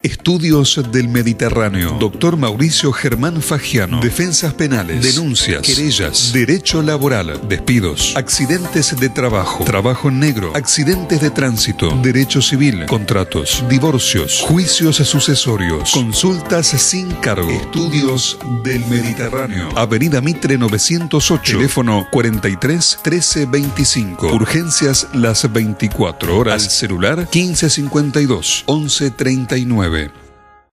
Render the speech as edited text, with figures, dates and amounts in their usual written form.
Estudios del Mediterráneo. Doctor Mauricio Germán Fagiano. Defensas penales, denuncias, querellas, derecho laboral, despidos, accidentes de trabajo, trabajo en negro, accidentes de tránsito, derecho civil, contratos, divorcios, juicios sucesorios, consultas sin cargo. Estudios del Mediterráneo. Avenida Mitre 908. Teléfono 43 13 25. Urgencias las 24 horas. Al celular 1552 11 39.